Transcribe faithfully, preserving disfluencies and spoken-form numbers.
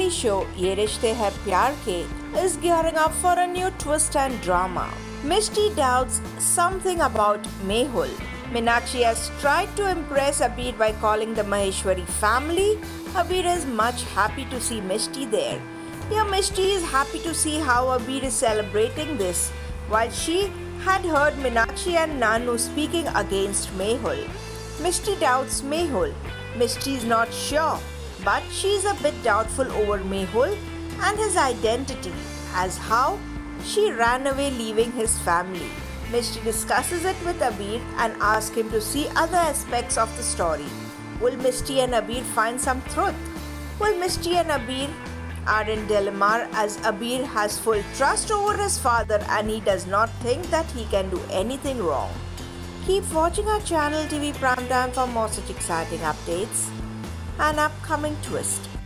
family show Ye Rishte Hai Pyar Ke is gearing up for a new twist and drama. Mishti doubts something about Mehul. Meenakshi has tried to impress Abir by calling the Maheshwari family. Abir is much happy to see Mishti there. Here Mishti is happy to see how Abir is celebrating this, while she had heard Meenakshi and Nanu speaking against Mehul. Mishti doubts Mehul. Mishti is not sure, but she is a bit doubtful over Mehul and his identity, as how she ran away leaving his family. Mishti discusses it with Abir and asks him to see other aspects of the story. Will Mishti and Abir find some truth? Will Mishti and Abir are in dilemma as Abir has full trust over his father and he does not think that he can do anything wrong. Keep watching our channel T V Primetime for more such exciting updates and upcoming twists.